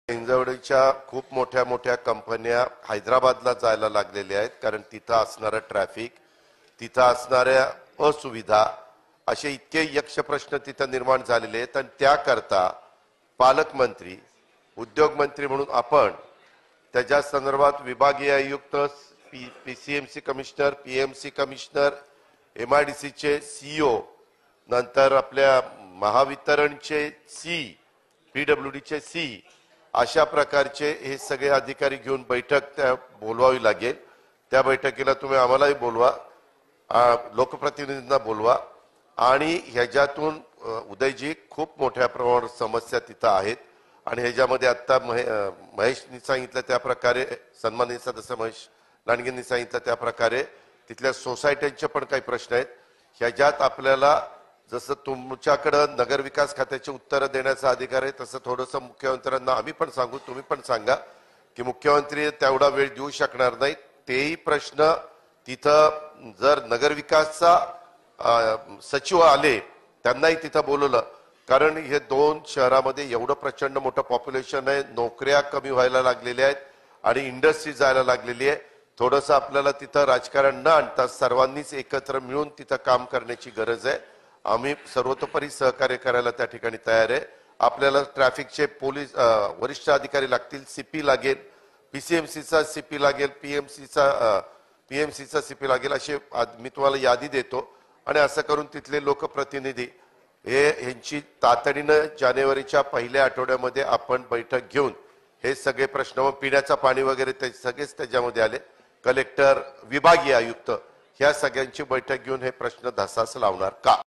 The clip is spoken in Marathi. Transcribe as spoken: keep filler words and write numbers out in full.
हिंजवडीच्या खूप मोठ्या मोठ्या कंपन्या हैदराबादला जायला लागलेल्या आहेत, कारण तिथं असणारं ट्रॅफिक, तिथं असणाऱ्या असुविधा, असे इतके यक्ष प्रश्न तिथं निर्माण झालेले आहेत. आणि त्याकरता पालकमंत्री, उद्योग मंत्री म्हणून आपण त्याच्या संदर्भात विभागीय आयुक्त, पीसीएमसी कमिशनर, पीएमसी कमिशनर, एमआयडीसीचे सीईओ, नंतर आपल्या महावितरणचे सी, पीडब्ल्यूडीचे सी, अशा प्रकारचे हे सगळे अधिकारी घेऊन बैठक त्या बोलवावी लागेल. त्या बैठकीला तुम्ही आम्हालाही बोलवा, लोकप्रतिनिधींना बोलवा. आणि ह्याच्यातून उदयजी खूप मोठ्या प्रमाणावर समस्या तिथं आहेत. आणि ह्याच्यामध्ये आता महे महेशनी सांगितलं त्या प्रकारे, सन्माननीय सदस्य महेश लांडगेंनी सांगितलं त्या प्रकारे तिथल्या सोसायट्यांचे पण काही प्रश्न आहेत. ह्याच्यात आपल्याला जसं तुमच्याकडं नगरविकास खात्याचे उत्तर देण्याचा अधिकार आहे, तसं थोडंसं मुख्यमंत्र्यांना आम्ही पण सांगू, तुम्ही पण सांगा की मुख्यमंत्री तेवढा वेळ देऊ शकणार नाहीत. तेही प्रश्न तिथं जर नगरविकासचा सचिव आले त्यांनाही तिथं बोलवलं, कारण हे दोन शहरामध्ये एवढं प्रचंड मोठं पॉप्युलेशन आहे, नोकऱ्या कमी व्हायला लागलेल्या आहेत आणि इंडस्ट्री जायला लागलेली आहे. थोडंसं आपल्याला तिथं राजकारण न आणता सर्वांनीच एकत्र मिळून तिथं काम करण्याची गरज आहे. आम्ही सर्वतोपरी सहकार्य करायला त्या ठिकाणी तयार आहे. आपल्याला ट्रॅफिकचे पोलीस वरिष्ठ अधिकारी लागतील, सीपी लागेल, पीसीएमसीचा सीपी लागेल, पीएमसीचा पीएमसीचा सीपी लागेल, असे मी तुम्हाला यादी देतो. आणि असं करून तिथले लोकप्रतिनिधी हे ह्यांची तातडीनं जानेवारीच्या पहिल्या आठवड्यामध्ये आपण बैठक घेऊन हे सगळे प्रश्न, मग पिण्याचं पाणी वगैरे ते सगळेच त्याच्यामध्ये आले, कलेक्टर, विभागीय आयुक्त, ह्या सगळ्यांची बैठक घेऊन हे प्रश्न धसास लावणार का.